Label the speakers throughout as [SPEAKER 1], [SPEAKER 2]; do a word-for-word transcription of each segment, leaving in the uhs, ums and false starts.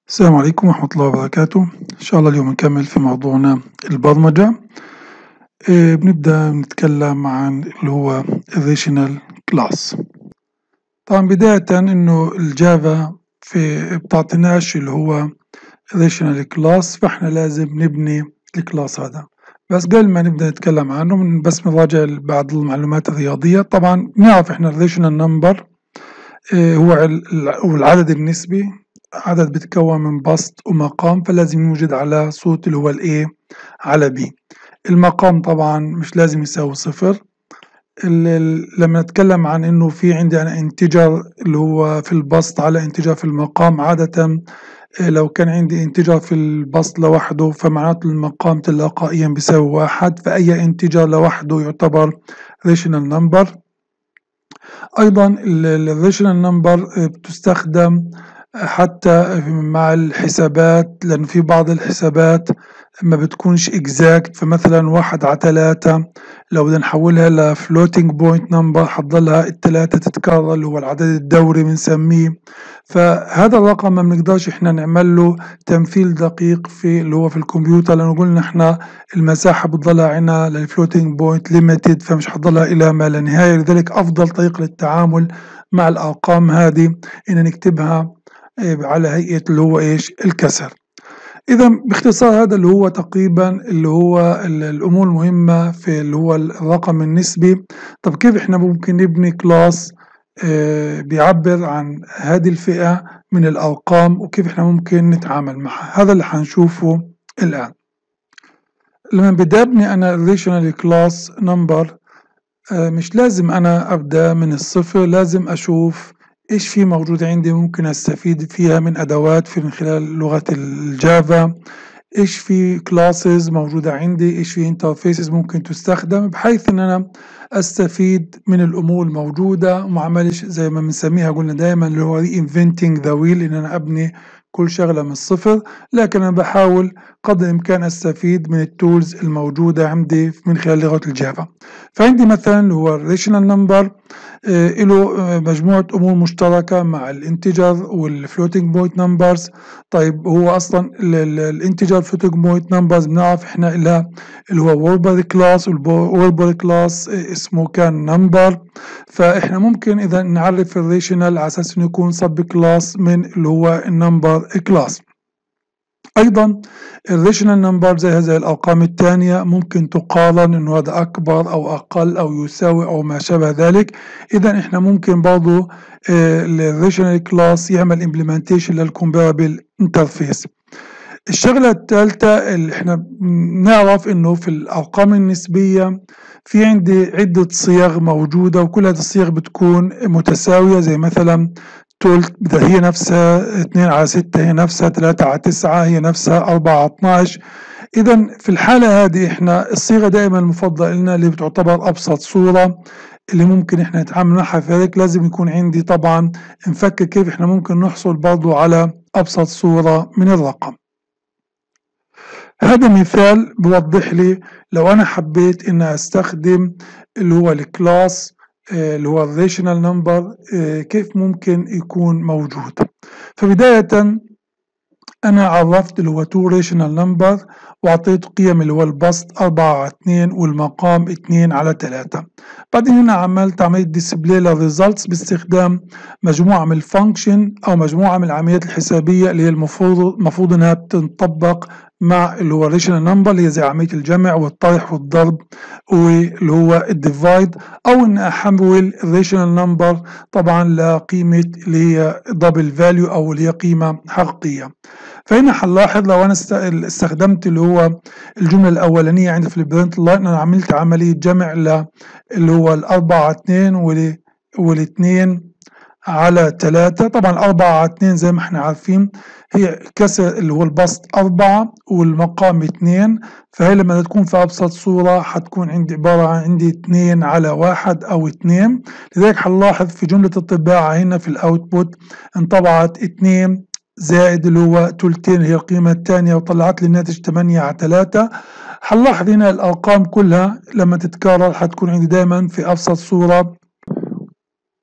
[SPEAKER 1] السلام عليكم ورحمة الله وبركاته. إن شاء الله اليوم نكمل في موضوعنا البرمجة. آه بنبدأ نتكلم عن اللي هو الريشنال كلاس. طبعا بداية إنه الجافا في بتعطيناش اللي هو ريشنال كلاس، فإحنا لازم نبني الكلاس هذا. بس قبل ما نبدأ نتكلم عنه من بس نراجع بعض المعلومات الرياضية. طبعا نعرف إحنا الريشنال نمبر آه هو العدد النسبي، عدد بيتكون من بسط ومقام، فلازم يوجد على صوت اللي هو الايه على بي. المقام طبعا مش لازم يساوي صفر. لما نتكلم عن انه في عندي انا انتجر اللي هو في البسط على انتجر في المقام، عادة لو كان عندي انتجر في البسط لوحده فمعناته المقام تلقائيا بيساوي واحد، فأي انتجر لوحده يعتبر ريشنال نمبر. ايضا الريشنال نمبر بتستخدم حتى مع الحسابات، لأن في بعض الحسابات ما بتكونش اكزاكت، فمثلا واحد على تلاتة لو بدنا نحولها لفلوتينج بوينت نمبر حتضلها التلاتة تتكرر اللي هو العدد الدوري بنسميه. فهذا الرقم ما بنقدرش احنا نعمل له تمثيل دقيق في اللي هو في الكمبيوتر، لأنه قلنا احنا المساحة بتضلها عنا للفلوتينج بوينت ليميتد، فمش حتضلها إلى ما لا نهاية. لذلك أفضل طريقة للتعامل مع الأرقام هذه إن نكتبها على هيئة اللي هو إيش الكسر. إذا باختصار هذا اللي هو تقريبا اللي هو الأمور المهمة في اللي هو الرقم النسبي. طب كيف إحنا ممكن نبني كلاس آه بيعبر عن هذه الفئة من الأرقام، وكيف إحنا ممكن نتعامل معها؟ هذا اللي حنشوفه الآن. لما بدي أبني أنا الريشنال كلاس نمبر آه مش لازم أنا أبدأ من الصفر، لازم أشوف ايش في موجود عندي ممكن استفيد فيها من ادوات في من خلال لغة الجافا، ايش في كلاسز موجودة عندي، ايش في انترفيسز ممكن تستخدم، بحيث ان انا استفيد من الامور الموجودة وما عملش زي ما بنسميها قلنا دايما اللي هو reinventing the wheel، ان انا ابني كل شغلة من الصفر. لكن انا بحاول قدر الامكان استفيد من التولز الموجودة عندي من خلال لغة الجافا. فعندي مثلا اللي هو الريشنال نمبر آه له آه مجموعة أمور مشتركة مع الانتجر والفلوتينج بوينت نمبرز. طيب هو أصلا الانتجر فلوتينج بوينت نمبرز بنعرف إحنا إلها اللي هو ووربر كلاس، والووربر كلاس آه اسمه كان نمبر. فإحنا ممكن إذا نعرف الريشنال على أساس إنه يكون سب كلاس من اللي هو النمبر كلاس. ايضا الريشنال نمبر زي زي الارقام الثانيه ممكن تقارن انه هذا اكبر او اقل او يساوي او ما شابه ذلك. اذا احنا ممكن برضه الريشنال كلاس يعمل امبلمنتيشن للكومبارابل انترفيس. الشغله الثالثه اللي احنا نعرف انه في الارقام النسبيه في عندي عده صيغ موجوده، وكل هذه الصيغ بتكون متساويه، زي مثلا تولت هي نفسها اتنين على ستة، هي نفسها تلاتة على تسعة، هي نفسها أربعة على اتناشر. إذا في الحالة هذه إحنا الصيغة دائما المفضلة لنا اللي بتعتبر أبسط صورة اللي ممكن إحنا نتعامل معها، فذلك لازم يكون عندي طبعا نفكر كيف إحنا ممكن نحصل برضو على أبسط صورة من الرقم. هذا مثال بوضح لي لو أنا حبيت إن أستخدم اللي هو الكلاس اللي هو الريشنال نمبر كيف ممكن يكون موجود. فبداية أنا عرفت اللي هو تو ريشنال نمبر وأعطيته قيم اللي هو البسط أربعة على اتنين والمقام اتنين على تلاتة. بعدين هنا عملت عملية ديسبلاي للريزلتس باستخدام مجموعة من الفانكشن أو مجموعة من العمليات الحسابية اللي هي المفروض المفروض إنها بتنطبق مع اللي هو الريشنال نمبر، اللي هي زي عملية الجمع والطرح والضرب واللي هو الديفايد، أو إن أحول الريشنال نمبر طبعا لقيمة اللي هي دبل فاليو أو اللي هي قيمة حقيقية. فهنا هنلاحظ لو أنا استخدمت اللي هو الجملة الأولانية عندي في البرنت لاين، أنا عملت عملية جمع اللي هو الأربعة على اتنين والاتنين على تلاتة. طبعا أربعة على اتنين زي ما احنا عارفين هي كسر اللي هو البسط أربعة والمقام اتنين، فهي لما تكون في أبسط صورة هتكون عندي عبارة عن عندي اتنين على واحد أو اتنين. لذلك هنلاحظ في جملة الطباعة هنا في الأوتبوت انطبعت اتنين زائد اللي هو تلتين هي القيمة الثانية، وطلعت لي الناتج تمانية على تلاتة. هنلاحظ هنا الأرقام كلها لما تتكرر هتكون عندي دايما في أبسط صورة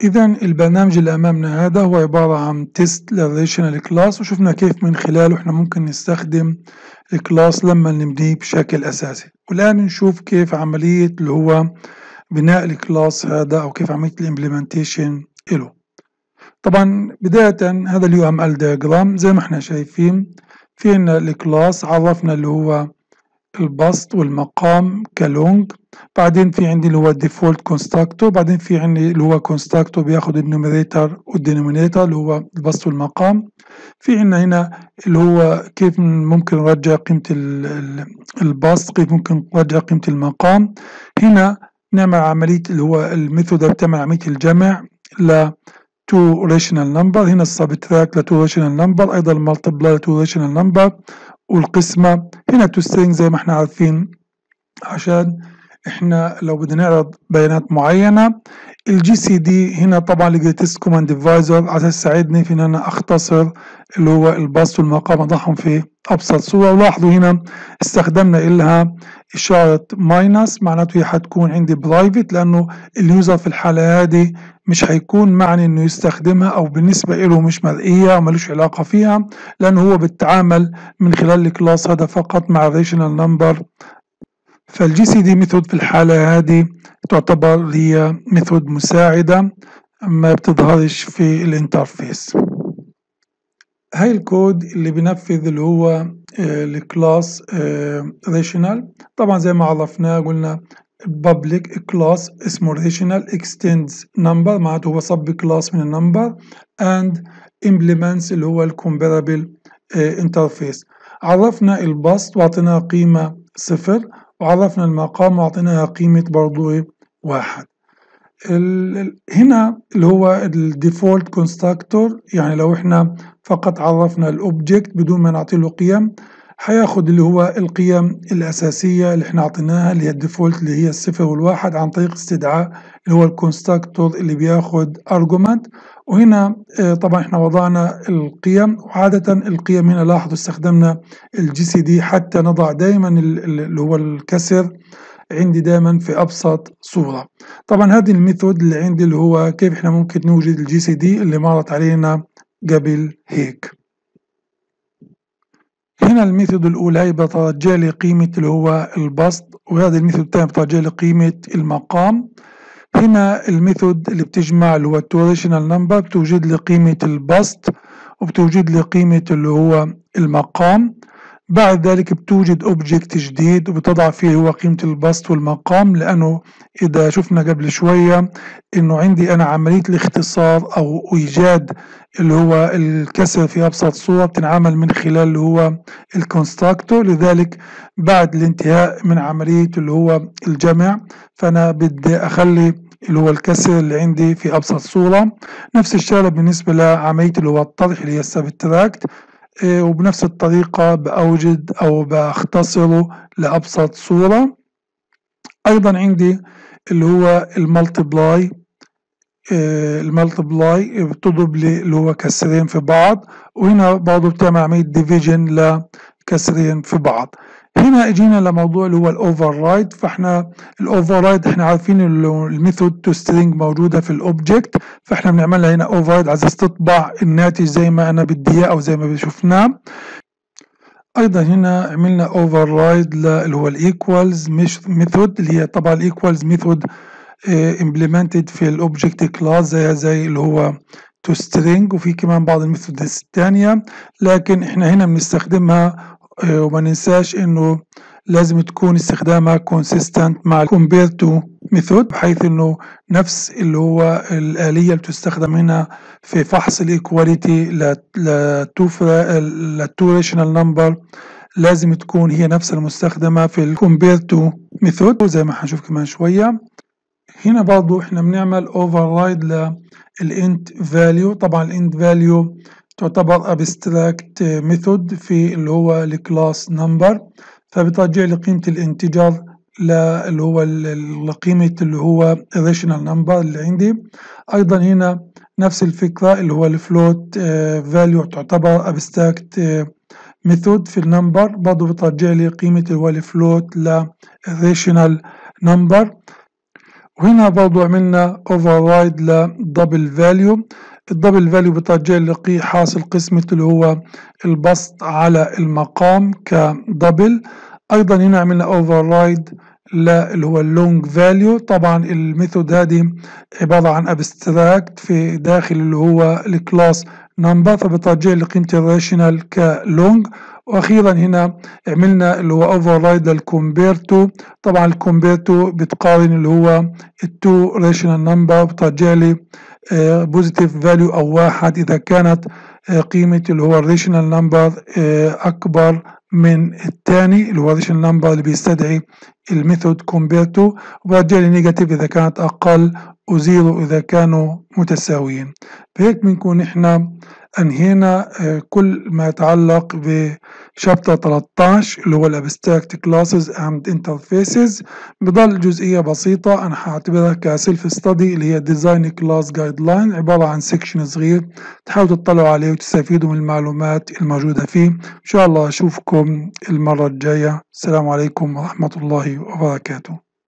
[SPEAKER 1] إذا البرنامج اللي أمامنا هذا هو عبارة عن تيست للريليشنال كلاس، وشفنا كيف من خلاله احنا ممكن نستخدم الكلاس لما نبنيه بشكل أساسي. والآن نشوف كيف عملية اللي هو بناء الكلاس هذا أو كيف عملية الإمبلمنتيشن له. طبعا بداية هذا اليو ام ال diagram زي ما احنا شايفين، في عنا الكلاس عرفنا اللي هو البسط والمقام كلونج، بعدين في عندي اللي هو الديفولت كونستراكتور، بعدين في عندي اللي هو كونستراكتور بياخد النوميريتور والدينومينيتور اللي هو البسط والمقام. في عندنا هنا اللي هو كيف ممكن نرجع قيمة البسط، كيف ممكن نرجع قيمة المقام. هنا نعمل عملية اللي هو الميثود بتعمل عملية الجمع ل تو ريشنال نمبر، هنا السبتراكت ل تو ريشنال نمبر، ايضا المالتبلاي ل تو ريشنال نمبر، والقسمة هنا تو سترينج زي ما احنا عارفين، عشان احنا لو بدنا نعرض بيانات معينة. الجي سي دي هنا طبعا الجريتست كوماند ديفايزر عشان تساعدني في ان انا اختصر اللي هو البسط والمقام اضعهم في ابسط صورة. ولاحظوا هنا استخدمنا لها اشارة ماينس، معناته هي حتكون عندي برايفت، لانه اليوزر في الحالة هذه مش هيكون معني انه يستخدمها، او بالنسبة له مش مرئية وملوش علاقة فيها، لانه هو بيتعامل من خلال الكلاس هذا فقط مع الريشنال نمبر. فالجي سي دي ميثود في الحالة هذه تعتبر هي ميثود مساعدة ما بتظهرش في الانترفيس. هاي الكود اللي بينفذ اللي هو الكلاس ريشنال، طبعا زي ما عرفناه قلنا public كلاس اسمه ريشنال extends number، معناته هو sub كلاس من النمبر، and implements اللي هو الكومبارابل انترفيس. عرفنا البسط واعطيناها قيمة صفر، وعرفنا المقام واعطيناها قيمة برضو واحد. هنا اللي هو الديفولت كونستراكتور، يعني لو احنا فقط عرفنا الاوبجكت بدون ما نعطي له قيم، هياخد اللي هو القيم الاساسيه اللي احنا اعطيناها اللي هي الديفولت اللي هي الصفر والواحد، عن طريق استدعاء اللي هو الكونستراكتور اللي بياخد ارجومنت. وهنا طبعا احنا وضعنا القيم، وعاده القيم هنا لاحظوا استخدمنا الجي سي دي حتى نضع دائما اللي هو الكسر عندي دائما في ابسط صوره. طبعا هذه الميثود اللي عندي اللي هو كيف احنا ممكن نوجد الجي سي دي اللي مرت علينا قبل هيك. هنا الميثود الاولى هي بترجع لي قيمه اللي هو البسط، وهذا الميثود الثاني بترجع لي قيمه المقام. هنا الميثود اللي بتجمع اللي هو التوريشنال نمبر بتوجد لي قيمه البسط، وبتوجد لي قيمه اللي هو المقام. بعد ذلك بتوجد اوبجكت جديد وبتضع فيه هو قيمة البسط والمقام، لأنه إذا شفنا قبل شوية إنه عندي أنا عملية الاختصار أو إيجاد اللي هو الكسر في أبسط صورة بتنعمل من خلال اللي هو الكونستراكتور. لذلك بعد الانتهاء من عملية اللي هو الجمع فأنا بدي أخلي اللي هو الكسر اللي عندي في أبسط صورة. نفس الشيء بالنسبة لعملية اللي هو الطرح اللي هي السبتراكت، وبنفس الطريقة بأوجد أو بأختصره لأبسط صورة. أيضا عندي اللي هو المالتبلاي، المالتبلاي بتضرب لي اللي هو كسرين في بعض، وهنا برضه بتعمل عملية ديفيجن لكسرين في بعض. هنا اجينا لموضوع اللي هو الاوفر رايد. فاحنا الاوفر رايد احنا عارفين الميثود تو سترينج موجوده في الاوبجكت، فاحنا بنعملها هنا اوفر رايد على اساس تطبع الناتج زي ما انا بدي اياه او زي ما شفناه. ايضا هنا عملنا اوفر رايد اللي هو الايكوالز ميثود، اللي هي طبعا الايكوالز ميثود امبلمنتد في الاوبجكت كلاس زي زي اللي هو تو سترينج، وفي كمان بعض الميثودز الثانيه، لكن احنا هنا بنستخدمها وما ننساش انه لازم تكون استخدامها consistent مع compare to method، بحيث انه نفس اللي هو الآلية اللي تستخدم هنا في فحص الايكواليتي للتو ريشنال نمبر لازم تكون هي نفس المستخدمة في ال compare to method زي ما هنشوف كمان شوية. هنا برضو احنا بنعمل override للint value. طبعا الint value تعتبر abstract method في اللي هو الكلاس نمبر، فبترجع لي قيمة الانتجر اللي هو قيمة اللي هو الريشنال نمبر اللي عندي. أيضا هنا نفس الفكرة اللي هو الفلوت فاليو تعتبر abstract method في النمبر، برضه بترجع لي قيمة اللي هو الفلوت للريشنال نمبر. وهنا برضو عملنا override لدبل فاليو. الدبل فاليو بترجع لقي حاصل قسمة اللي هو البسط على المقام كدبل. ايضا هنا عملنا override اللي هو اللونج فاليو. طبعا الميثود هذه عبارة عن ابستراكت في داخل اللي هو الكلاس نمبر، فبترجع لقيمة الراشنال كلونج. واخيرا هنا عملنا اللي هو override للكومبيرتو. طبعا الكومبيرتو بتقارن اللي هو التو راشنال نمبر، بترجع لي بوزيتيف فاليو او واحد اذا كانت آه قيمة اللي هو الراشنال نمبر آه اكبر من الثاني اللي هو الراشنال نمبر اللي بيستدعي الميثود كومبيرتو، وبرجع لي نيجاتيف اذا كانت اقل وزيرو اذا كانوا متساويين. بهيك بنكون احنا انهينا آه كل ما يتعلق بشابتر ثلاثة عشر اللي هو الابستراكت كلاسز اند انترفيسز. بضل جزئيه بسيطه انا هعتبرها كسيلف ستادي اللي هي ديزاين كلاس جايد لاين، عباره عن سيكشن صغير تحاولوا تطلعوا عليه وتستفيدوا من المعلومات الموجوده فيه. ان شاء الله اشوفكم المره الجايه. السلام عليكم ورحمه الله وبركاته.